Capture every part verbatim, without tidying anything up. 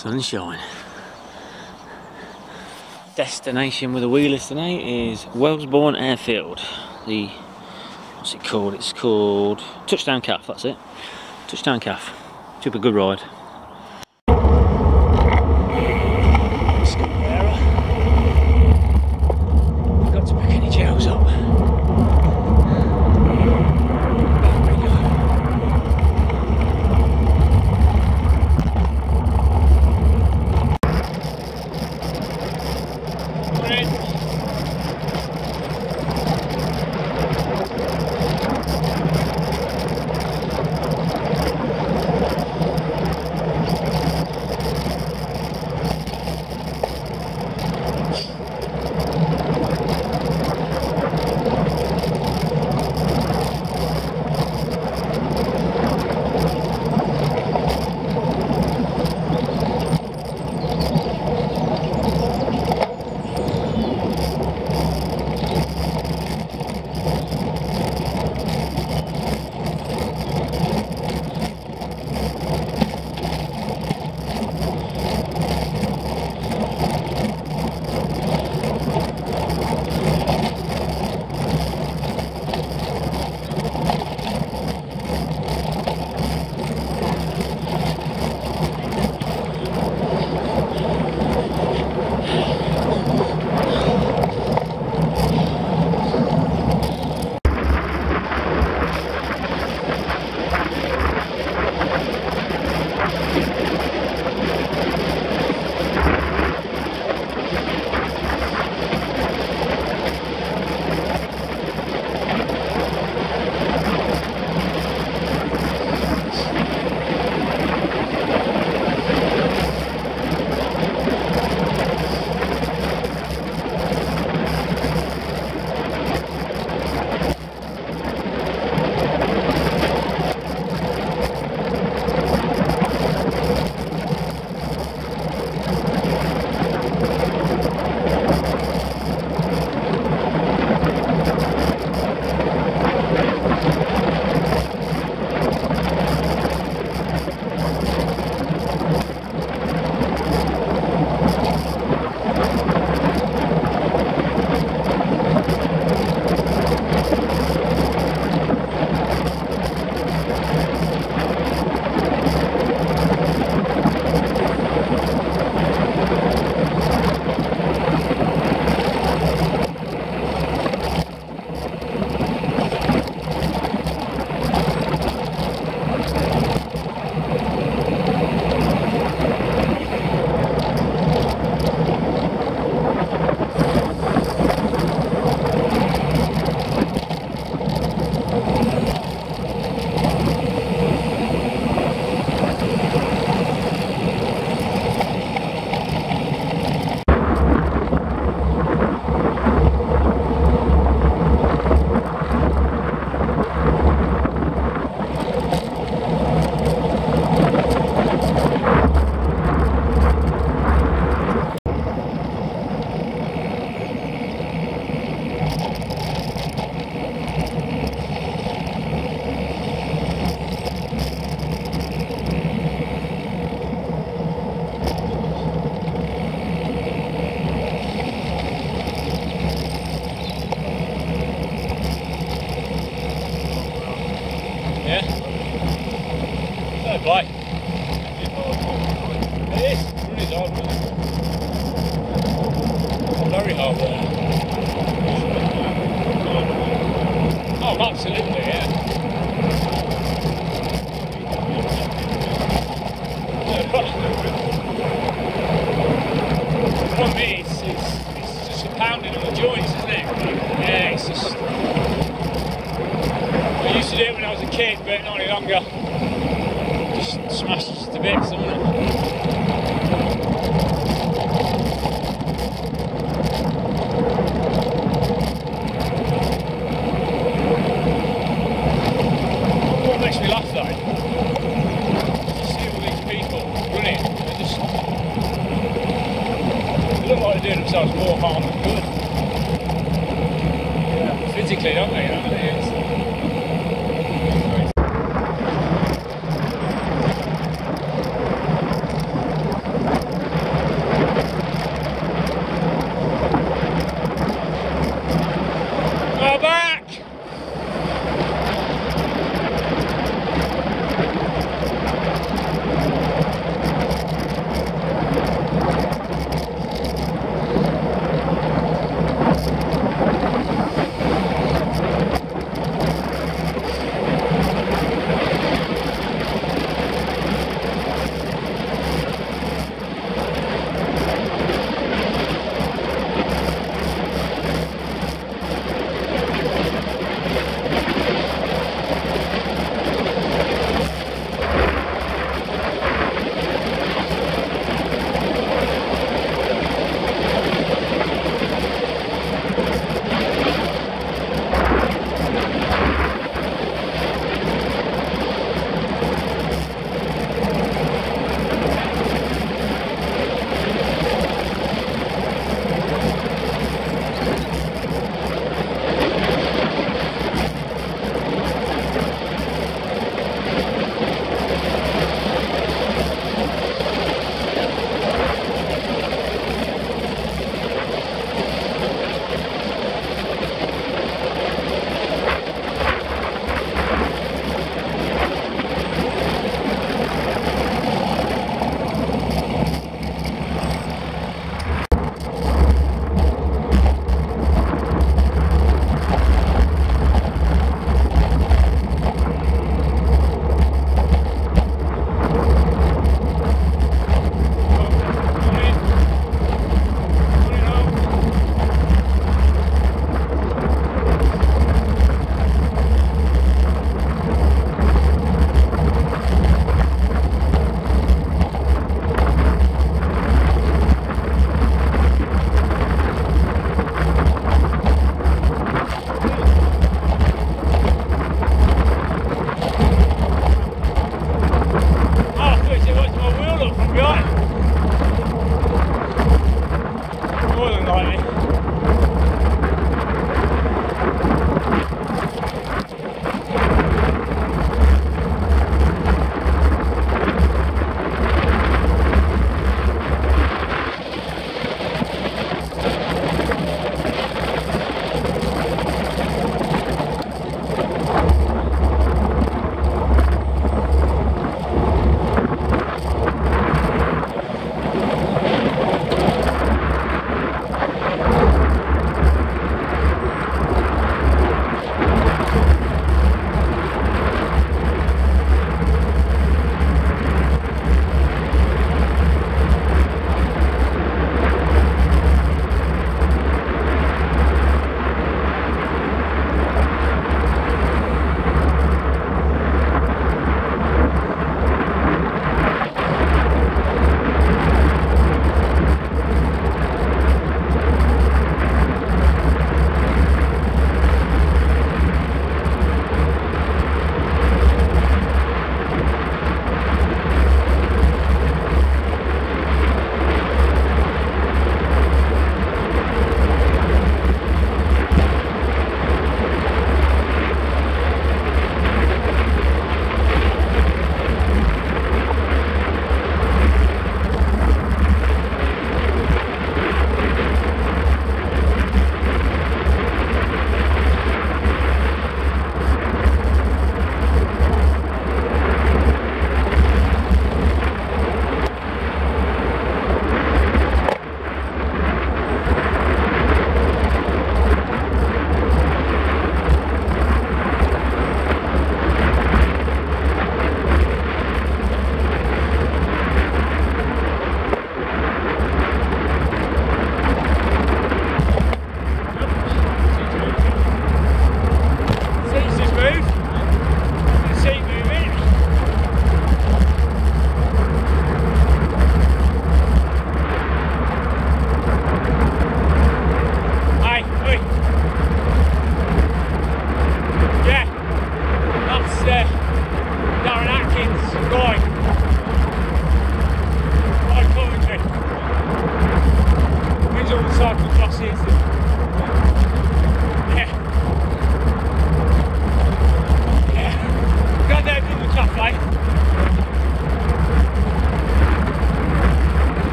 Sunshine. Destination with the wheelers tonight is Wellesbourne airfield. The, what's it called? It's called Touchdown Calf, that's it. Touchdown Calf. Should be a good ride. Got to pick any gels up. Bike. It is, really hard work. Very hard work. Oh, absolutely, yeah. For me, it's, it's, it's just a pounding on the joints, isn't it? Yeah, it's just... I used to do it when I was a kid, but not any longer. Smashed to bits, isn't it? What makes me laugh though? You see all these people running, they just they look like they're doing themselves more harm than good. Yeah, physically, don't they? You know? It's,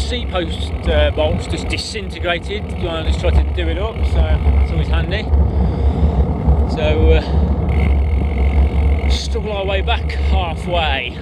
seat post uh, bolts just disintegrated when I just tried to do it up, so it's always handy. So uh, struggle our way back halfway.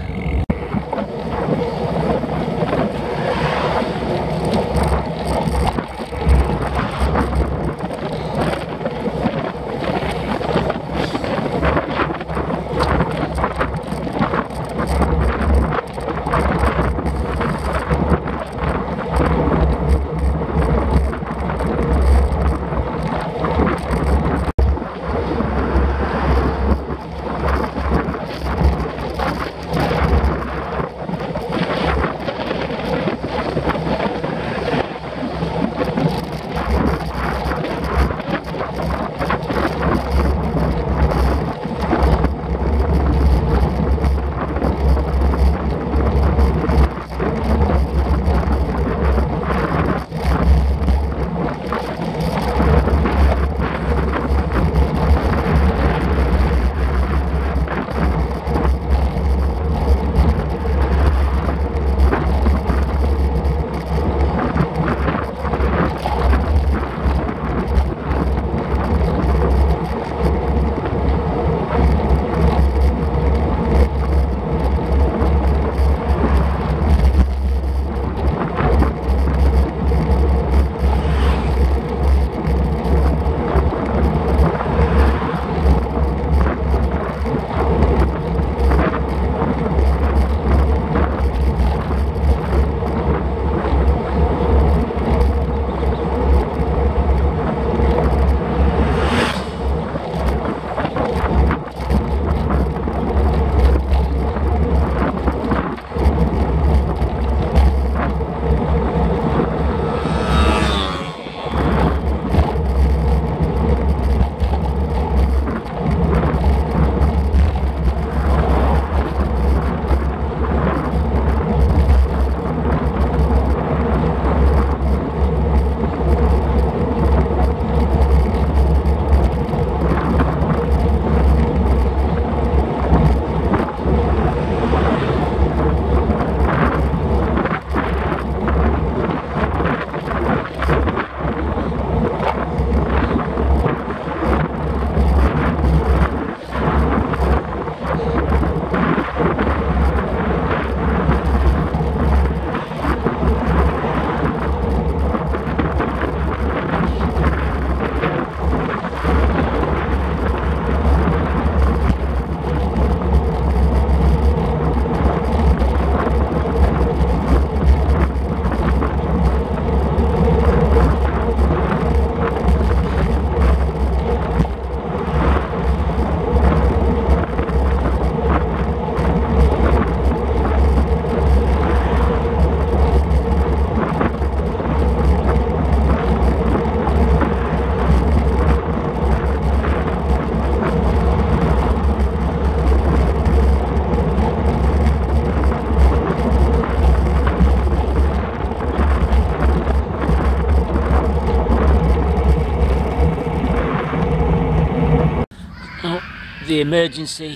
The emergency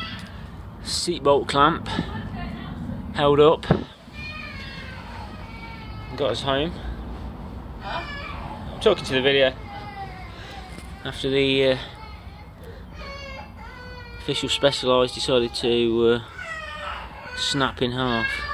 seatbelt clamp held up and got us home. I'm talking to the video after the uh, official Specialized decided to uh, snap in half.